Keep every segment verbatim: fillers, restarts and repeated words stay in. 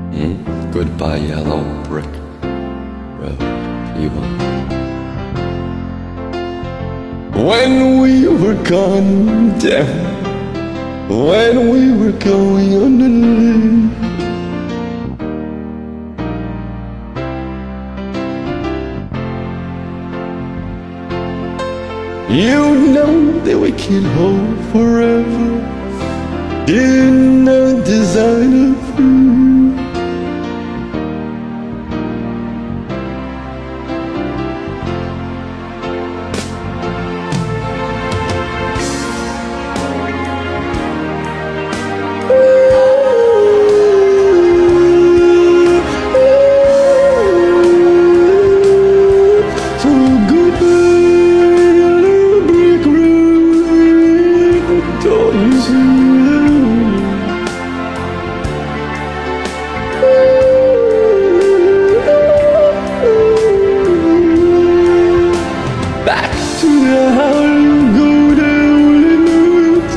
Mm, goodbye, yellow brick road, people. When we were gone down, when we were going underneath, you know that we can't hold forever in a designer food. Back to the house, go down in the woods.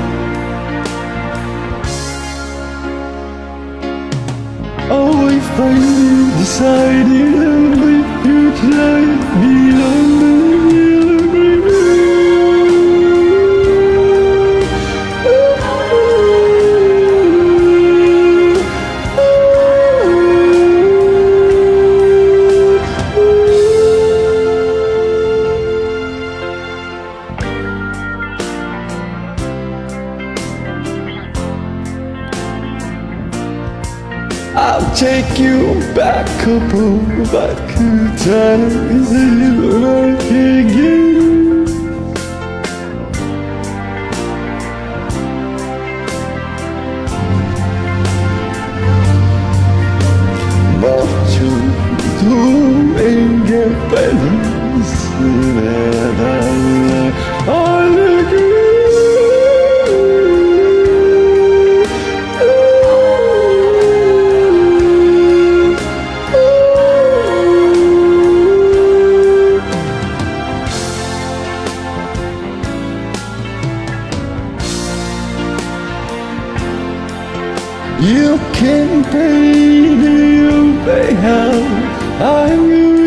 Always find you deciding if you try beyond the yellow brick I'll take you back a couple back in time that you like again. But you do ain't get balance that I agree. You can pay the pay how I will.